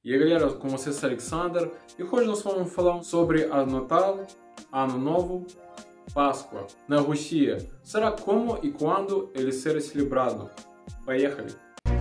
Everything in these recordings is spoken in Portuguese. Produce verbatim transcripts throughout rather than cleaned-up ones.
E aí galera, com vocês é Alexander e hoje nós vamos falar sobre o Natal, Ano Novo, Páscoa na Rússia. Será como e quando ele será celebrado? Поехали!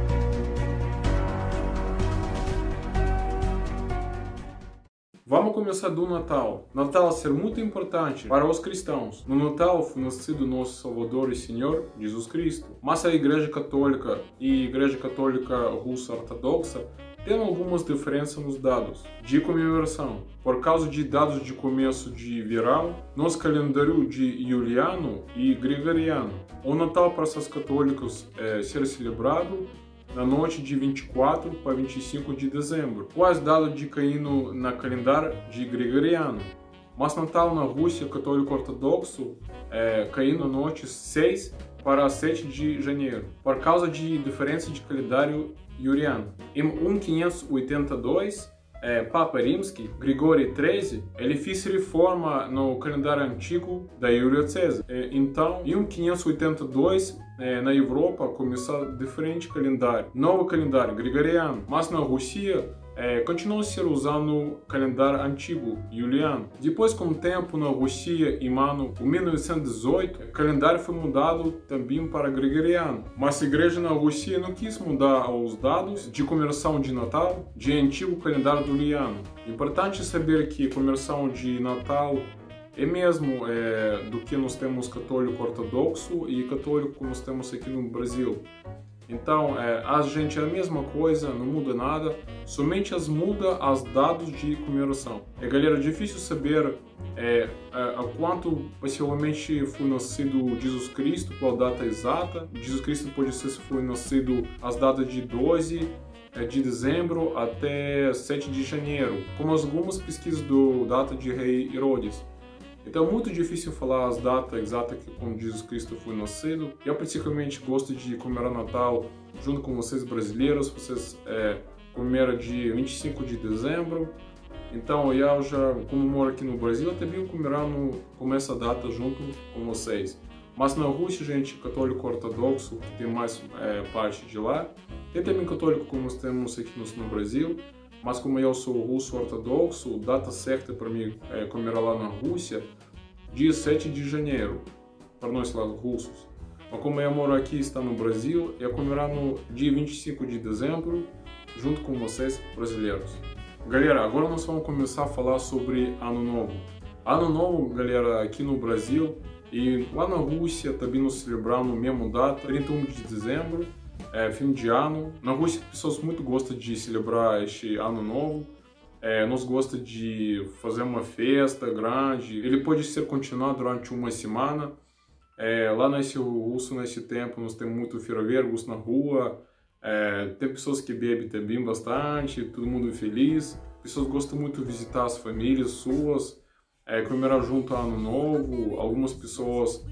Vamos começar do Natal. Natal ser muito importante para os cristãos. No Natal foi nascido nosso Salvador e Senhor, Jesus Cristo. Mas a Igreja Católica e a Igreja Católica Russa Ortodoxa tem algumas diferenças nos dados de comemoração. Por causa de dados de começo de verão, nosso calendário de Juliano e Gregoriano. O Natal para os católicos é ser celebrado na noite de vinte e quatro para vinte e cinco de dezembro, quase dado de caindo na calendário de Gregoriano. Mas Natal na Rússia católico ortodoxo é caindo na noite seis para sete de janeiro, por causa de diferença de calendário juliano. Em mil quinhentos e oitenta e dois, é, Papa Rimsky, Gregório treze, ele fez reforma no calendário antigo da Júlio César. É, então, em mil quinhentos e oitenta e dois, é, na Europa, começou diferente calendário, novo calendário gregoriano, mas na Rússia é, continuou a ser usando o calendário antigo, juliano. Depois, com o tempo, na Rússia, em ano mil novecentos e dezoito, o calendário foi mudado também para gregoriano. Mas a igreja na Rússia não quis mudar os dados de comemoração de Natal de antigo calendário juliano. Importante saber que a comemoração de Natal é mesmo é, do que nós temos católico ortodoxo e católico que nós temos aqui no Brasil. Então, é, a gente é a mesma coisa, não muda nada, somente as muda os dados de comemoração. É, galera, é difícil saber é, a, a quanto possivelmente foi nascido Jesus Cristo, qual data exata. Jesus Cristo pode ser se foi nascido as datas de doze de dezembro até sete de janeiro, como algumas pesquisas do data de rei Herodes. Então é muito difícil falar as datas exatas que quando Jesus Cristo foi nascido. Eu particularmente gosto de comemorar Natal junto com vocês brasileiros. Vocês é, comemoram dia vinte e cinco de dezembro. Então eu já, como moro aqui no Brasil, eu também comemorando com essa data junto com vocês. Mas na Rússia, gente, católico ortodoxo, que tem mais é, parte de lá. Tem também católico como nós temos aqui no, no Brasil. Mas como eu sou russo ortodoxo, data certa para mim é, comemorar lá na Rússia, dia sete de janeiro, para nós lá russos. Mas como eu moro aqui e está no Brasil, eu comemorar no dia vinte e cinco de dezembro, junto com vocês brasileiros. Galera, agora nós vamos começar a falar sobre Ano Novo. Ano Novo, galera, aqui no Brasil e lá na Rússia também nós celebramos a mesma data, trinta e um de dezembro. É, fim de ano. Na Rússia, as pessoas muito gostam de celebrar este ano novo. É, nós gostamos de fazer uma festa grande. Ele pode ser continuado durante uma semana. É, lá nesse russo, nesse tempo, nós temos muito ferroviários na rua. É, tem pessoas que bebem também bastante, todo mundo feliz. Pessoas gostam muito de visitar as famílias suas, é, comemorar junto ao ano novo. Algumas pessoas...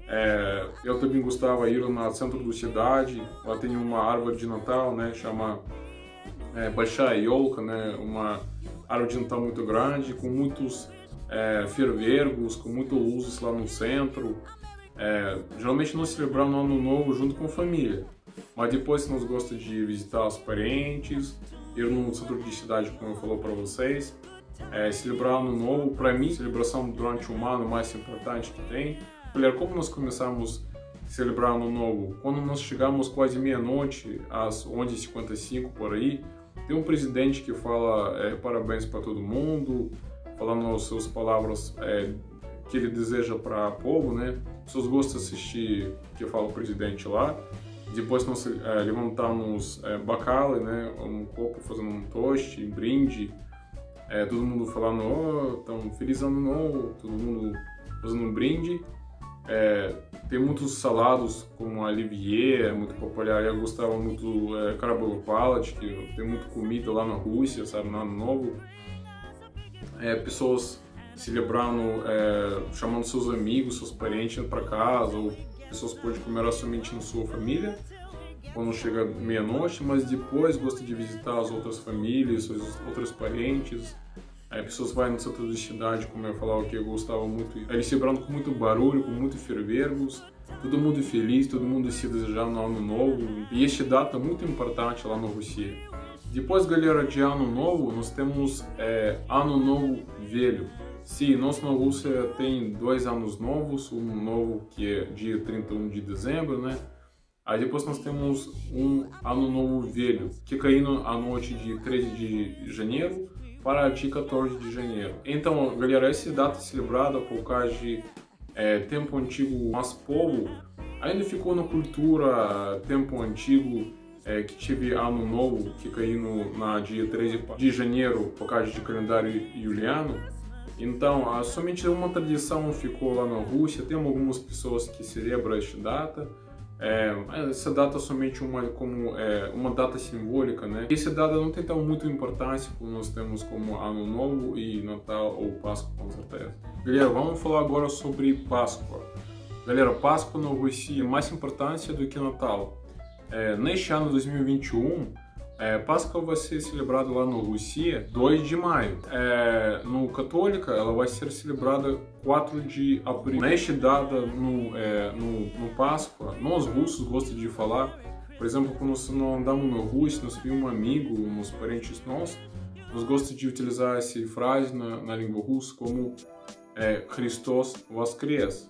É, eu também gostava de ir no centro da cidade. Lá tem uma árvore de Natal, né, chama é, Большая Елка, né, uma árvore de Natal muito grande, com muitos é, ferveiros, com muitas luzes lá no centro. É, geralmente nós celebramos o Ano Novo junto com a família, mas depois nós gostamos de visitar os parentes, ir no centro de cidade, como eu falei para vocês. É, celebrar o Ano Novo, para mim, celebração durante um ano mais importante que tem. Galera, como nós começamos a celebrar Ano Novo? Quando nós chegamos quase meia-noite, às onze e cinquenta e cinco por aí, tem um presidente que fala é, parabéns para todo mundo, falando as suas palavras é, que ele deseja para o povo, né? As pessoas gostam de assistir o que fala o presidente lá. Depois nós é, levantamos é, bacala, né? Um copo fazendo um toast, um brinde, é, todo mundo falando, oh, então, feliz Ano Novo, todo mundo fazendo um brinde. É, tem muitos salados como Olivier, é muito popular. Eu gostava muito é, Karabolopalat, que tem muita comida lá na Rússia, sabe, no Ano Novo. É, pessoas celebrando, é, chamando seus amigos, seus parentes para casa, ou pessoas podem comemorar somente na sua família, quando chega meia-noite, mas depois gosta de visitar as outras famílias, os outros parentes. Aí pessoas vão no centro da cidade, como eu falava que eu gostava muito, eles celebrando com muito barulho, com muito ferveiros, todo mundo feliz, todo mundo se desejando no Ano Novo. E esta data é muito importante lá na Rússia. Depois, galera, de Ano Novo, nós temos é, Ano Novo Velho. Sim, nós na Rússia tem dois anos novos, um novo que é dia trinta e um de dezembro, né? Aí depois nós temos um Ano Novo Velho, que cai à noite de treze de janeiro para dia quatorze de janeiro. Então, galera, essa data é celebrada por causa de é, tempo antigo, mas povo ainda ficou na cultura tempo antigo, é, que tive Ano Novo, que caiu na dia treze de janeiro por causa de calendário juliano. Então, somente uma tradição ficou lá na Rússia. Tem algumas pessoas que celebram esta data. É, essa data é somente uma, como, é, uma data simbólica, né? Essa data não tem tão muita importância, como nós temos como Ano Novo e Natal ou Páscoa, com certeza. Galera, vamos falar agora sobre Páscoa. Galera, Páscoa na Rússia é mais importância do que Natal. É, neste ano dois mil e vinte e um, É, Páscoa vai ser celebrada lá na Rússia dois de maio. É, no Católica, ela vai ser celebrada quatro de abril. Nesta data, no, é, no, no Páscoa, nós russos gostamos de falar, por exemplo, quando nós andamos na Rússia, nós vimos um amigo, uns parentes nossos, nós gostamos de utilizar essa frase na, na língua russa como é, Christos воскрес,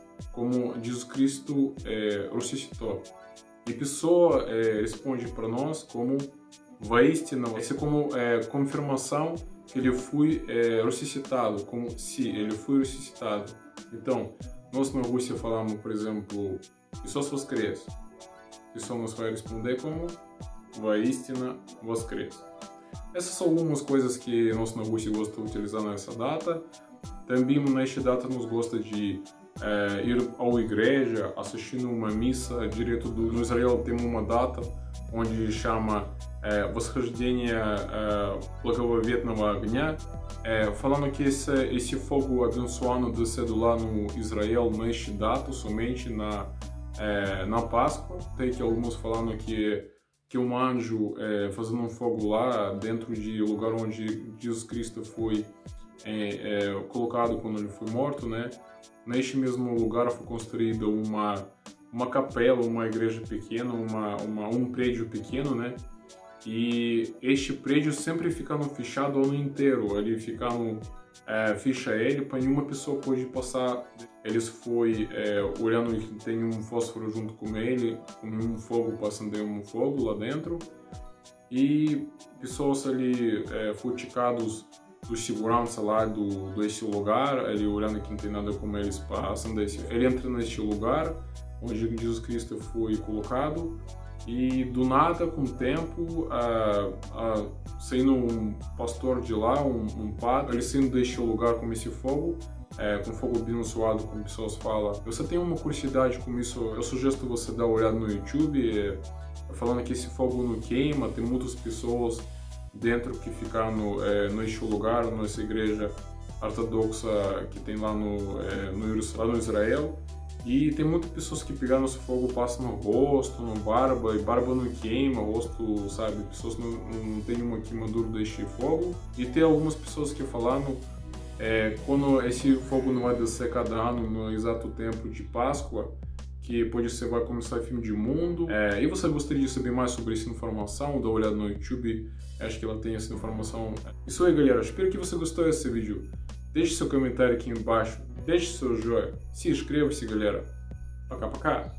como Jesus Cristo é, ressuscitou. E a pessoa é, responde para nós como воистину, essa é como é, confirmação que ele foi é, ressuscitado, como se ele foi ressuscitado. Então, nós na Rússia falamos, por exemplo, Христос воскрес. A pessoa nos vai responder como воистину воскрес. Essas são algumas coisas que nós na Rússia gostamos de utilizar nessa data. Também nesta data nos gosta de É, ir à igreja, assistindo uma missa direto do no Israel. Tem uma data onde chama é, Восхождение é, Благословенного огня, é, falando que esse, esse fogo abençoado descendo lá no Israel neste data, somente na, é, na Páscoa. Tem que alguns falando que, que um anjo é, fazendo um fogo lá dentro de lugar onde Jesus Cristo foi é, é, colocado quando ele foi morto, né? Neste mesmo lugar foi construída uma, uma capela, uma igreja pequena, uma, uma, um prédio pequeno, né? E este prédio sempre ficando fechado o ano inteiro, ele ficando, é, fecha ele para nenhuma pessoa pode passar. Eles foi é, olhando que tem um fósforo junto com ele, com um fogo, passando um fogo lá dentro. E pessoas ali é, foram ticados do segurança lá do, do esse lugar, ele olhando que não tem nada como eles passam desse, ele entra neste lugar onde Jesus Cristo foi colocado e do nada, com o tempo, ah, ah, saindo um pastor de lá, um, um padre, ele saindo deste lugar com esse fogo, é, com fogo abençoado, como pessoas falam. Você tem uma curiosidade com isso, eu sugiro você dar uma olhada no YouTube, é, falando que esse fogo não queima, tem muitas pessoas dentro que ficaram no, é, neste lugar, nessa igreja ortodoxa que tem lá no, é, no, lá no Israel. E tem muitas pessoas que pegaram esse fogo, passam no rosto, no barba, e barba não queima, o rosto, sabe, pessoas não, não tem uma queimadura deste fogo. E tem algumas pessoas que falaram é, quando esse fogo não vai descer cada ano no exato tempo de Páscoa, que pode ser vai começar o fim do mundo. É, e você gostaria de saber mais sobre essa informação, dá uma olhada no YouTube, acho que ela tem essa informação. Isso aí, galera, espero que você gostou desse vídeo. Deixe seu comentário aqui embaixo, deixe seu joinha, se inscreva-se, galera. Пока-пока!